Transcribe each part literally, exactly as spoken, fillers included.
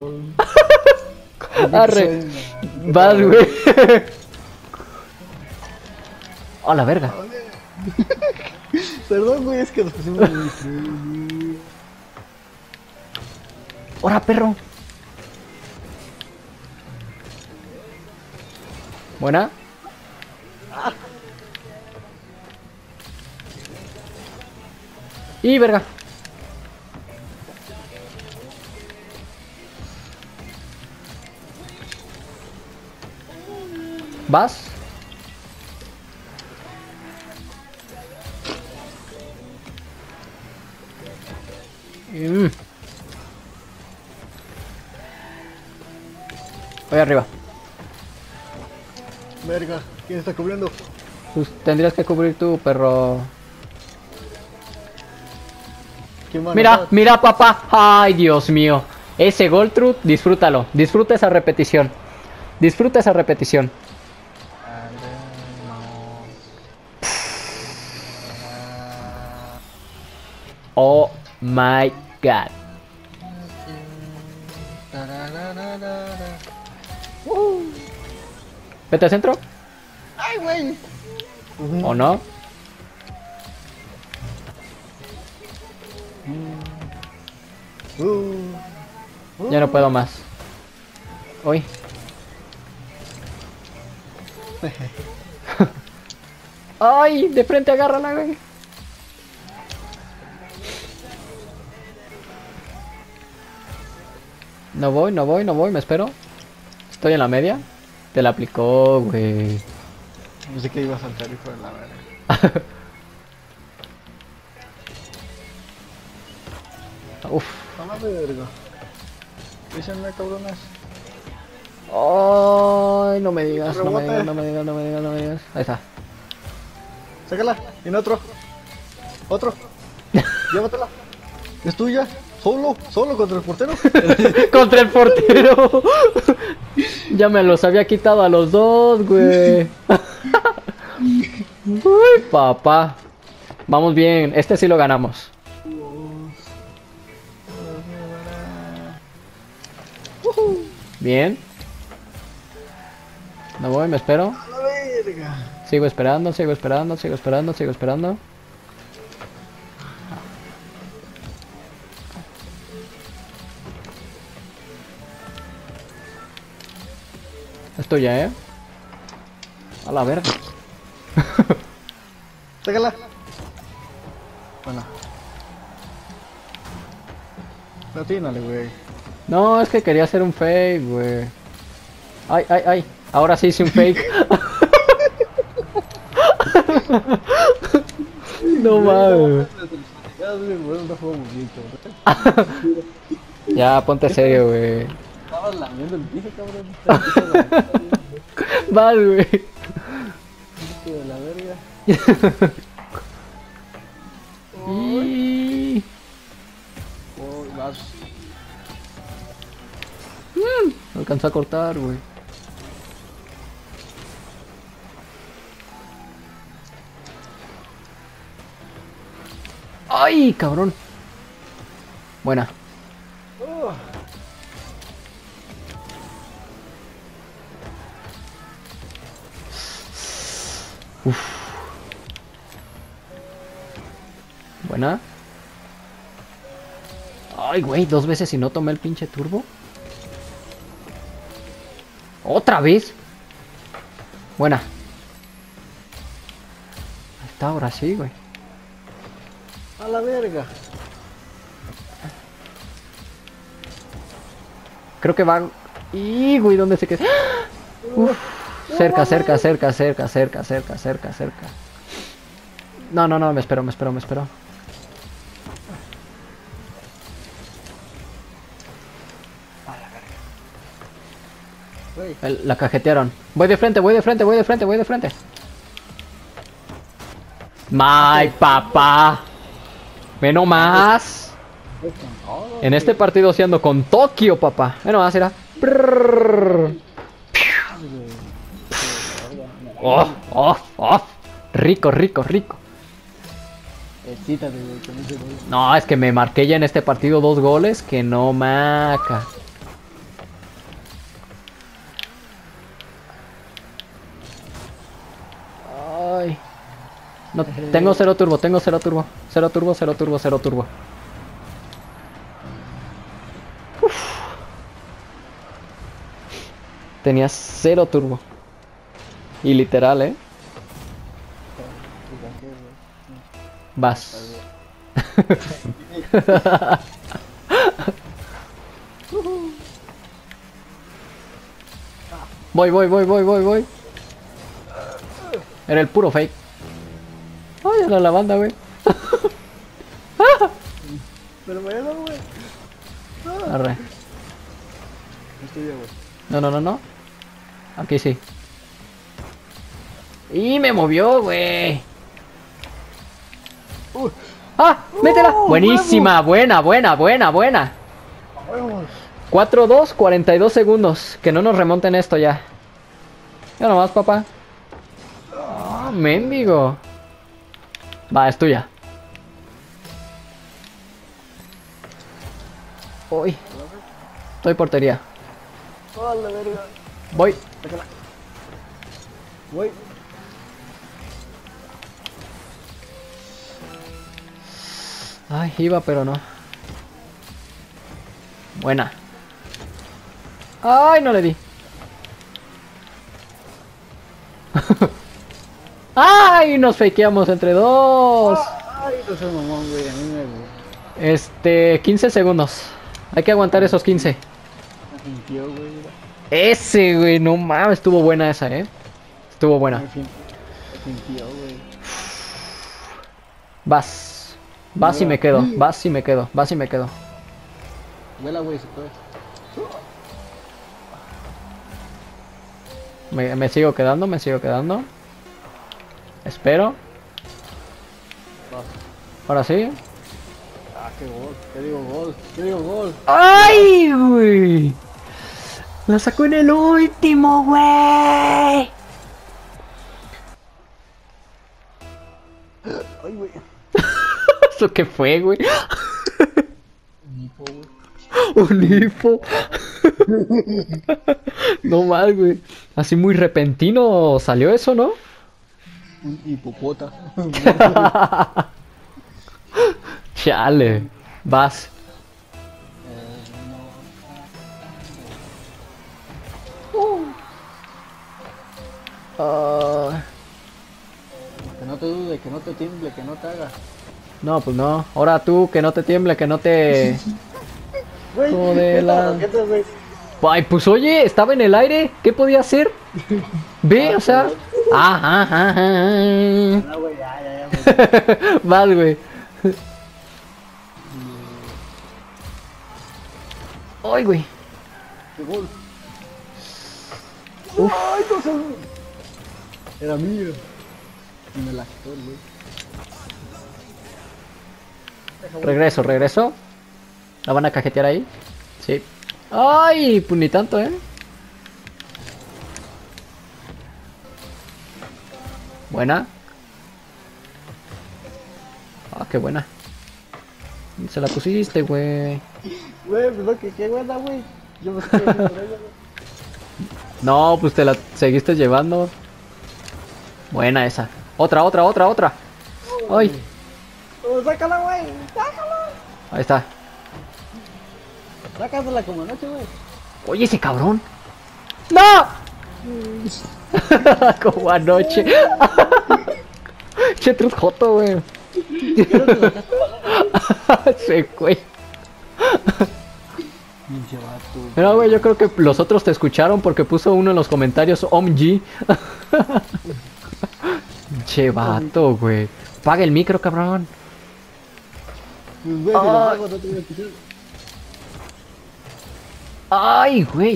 Arre. Vas, güey. A la verga. Perdón, güey, es que nos pusimos en el... ¡Hora, perro! Buena. Y verga. ¿Vas? Mm. Voy arriba. Verga, ¿quién está cubriendo? Pues tendrías que cubrir tú, perro. ¿Quién va a Mira, anotar? mira, papá. Ay, Dios mío. Ese gol, Truth, disfrútalo. Disfruta esa repetición. Disfruta esa repetición. Oh my god. Vete al centro. ¡Ay, güey! ¿O no? Uh, Ya no puedo más. Uy. Ay, de frente agárrala, güey. No voy, no voy, no voy, me espero. Estoy en la media. Te la aplicó, güey. No sé qué iba a saltar, hijo de la verga. Uf. A la verga. Dísenme, cabronas. Ay, no me digas, no me Rebote. digas, no me digas, no me digas, no me digas. Ahí está. Sácala. ¿Y otro? ¿Otro? Llévatela. Es tuya. Solo, solo contra el portero. Contra el portero. Ya me los había quitado a los dos, güey. Uy, papá. Vamos bien, este sí lo ganamos. Bien. No voy, me espero. A la verga. Sigo esperando, sigo esperando, sigo esperando, sigo esperando. Es tuya, ¿eh? A la verga. Sácala. Bueno. Latínale, güey. No, es que quería hacer un fake, güey. Ay, ay, ay. Ahora sí hice un fake. No mames. Ya, ponte serio, güey. Estabas lamiendo el piso, cabrón. Vas, güey. Hijo de la verga. Y... Oh, vas. Me alcanzó a cortar, güey. ¡Ay, cabrón! Buena. Oh. Uf. Buena. Ay, güey, dos veces y no tomé el pinche turbo. ¿Otra vez? Buena. Ahí está, ahora sí, güey. A la verga. Creo que va... ¡Y, güey! ¿Dónde se queda? Uf. Cerca, cerca, cerca, cerca, cerca, cerca, cerca, cerca. No, no, no, me espero, me espero, me espero. Güey. El- La cajetearon. Voy de frente, voy de frente, voy de frente, voy de frente. ¡My papá! Menos más. En este partido sí ando con Tokio, papá. Menos más, era. Oh, oh, oh. Rico, rico, rico. Excítate, güey, con ese gol. No, es que me marqué ya en este partido dos goles que no maca. No, tengo cero turbo, tengo cero turbo. Cero turbo, cero turbo, cero turbo. Uf. Tenía cero turbo. Y literal, ¿eh? Vas. Voy, voy, voy, voy, voy, voy. Era el puro fake. Ay, a la lavanda, güey. Pero bueno, güey. Arre. Estoy güey. No, no, no, no. Aquí sí. Y me movió, güey. Uh, ¡Ah! ¡Métela! ¡Oh, Buenísima, buena, buena, buena, buena. vamos. cuatro dos, cuarenta y dos segundos. Que no nos remonten esto ya. Ya nomás, papá. Ah, mendigo. Va, es tuya. Uy. Estoy portería. Oh, la verga. Voy. Sácala. Voy. Ay, iba, pero no. Buena. Ay, no le di. Ay, nos fakeamos entre dos. Ay, no soy mamón, güey. A mí me me Este, quince segundos. Hay que aguantar esos quince. fintió, güey. Ese, güey, no mames, estuvo buena esa, eh. Estuvo buena. Me fin- me fintió, güey. Vas. Vas y me quedo. Vas y me quedo. Vas y me quedo. Vuela, güey, se puede. Me, me sigo quedando, me sigo quedando. Espero. Va. Ahora sí. Ah, qué gol. ¿Qué digo gol? ¿Qué digo gol? ¡Ay, güey! La sacó en el último, güey. Ay, güey. ¿Eso qué fue, güey? Nipo, güey. Un hipo. No mal, güey. Así muy repentino salió eso, ¿no? Un hipopota. Chale. Vas. Ah, Que no te dude, que no te tiemble, que no te haga. no, pues no. Ahora tú, que no te tiemble, que no te... Güey, Como de esta la- raqueta, güey. Ay, pues oye, estaba en el aire. ¿Qué podía hacer? Ve, o sea... Ajá, ajá, ajá. No, güey, ya, ya, ya, güey. Vas, güey. Ay, güey. ¡Qué gol! ¡Ay, no sé! Era mío. Y me la quitó, güey. Regreso, regreso. ¿La van a cajetear ahí? Sí. Ay, pues ni tanto, ¿eh? Buena. Ah, qué buena. Se la pusiste, güey. Güey, pues lo que qué buena, güey. Yo me estoy viendo por ella, güey. No, pues te la seguiste llevando. Buena esa. Otra, otra, otra, otra. Ay, Oh, sácala, güey. Sácala. ahí está. Sácasela como anoche, güey. Oye, ese cabrón. ¡No! Como anoche. Che, trus joto, güey. Ese güey. Pinche vato. Mira, güey, yo creo que los otros te escucharon porque puso uno en los comentarios O M G. Che, vato, güey. Paga el micro, cabrón. Pues, güey, si lo Ah. pago, no te voy a escuchar. Ay, güey.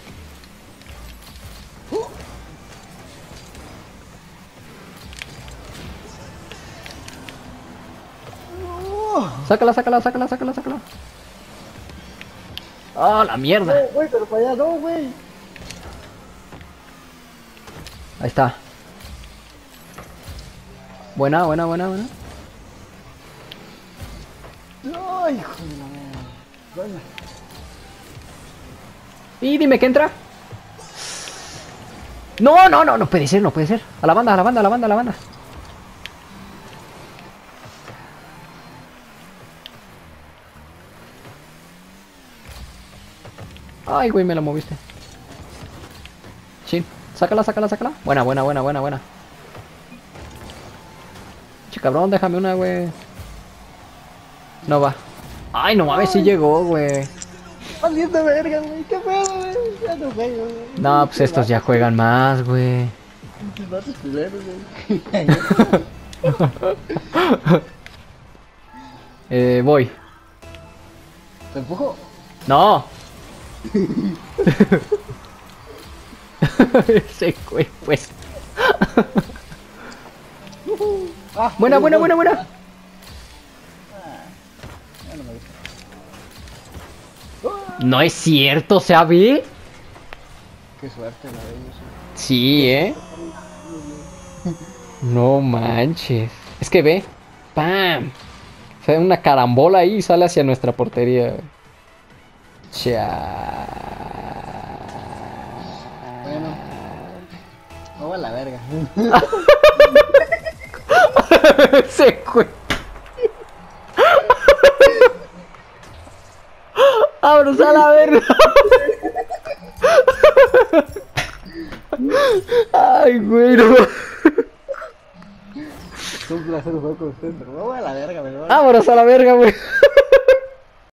Sácala, sácala, sácala, sácala, sácala. Ah, la mierda. No, güey, pero para allá no, güey. Ahí está. Buena, buena, buena, buena. Ay, hijo de la madre. Bueno. Y dime que entra. No, no, no, no puede ser, no puede ser. A la banda, a la banda, a la banda, a la banda. Ay, güey, me la moviste. Chin. Sácala, sácala, sácala. Buena, buena, buena, buena, buena. Che, cabrón, déjame una, güey. No va. Ay, no mames, si llegó, güey. Maldita verga, güey. ¿Qué pedo, güey? Ya no juego, güey. No, pues estos ya juegan más, güey. Pinches vatos culeros, güey. Eh, voy. ¿Te empujo? No. Ese güey, pues. Ah, Buena, uy, buena, uy. buena, buena. Ya no me gusta. No es cierto, ¿sabe? Qué suerte la de ellos. Sí, ¿eh? No manches. Es que ve. ¡Pam! O sea, una carambola ahí y sale hacia nuestra portería. Cha. Bueno. Me voy a la verga. Ese güey. ¡Vámonos a la verga! Ay, güey, no. Es un placer jugar con ustedes, pero me voy a la verga, me voy. Vámonos a la verga, güey.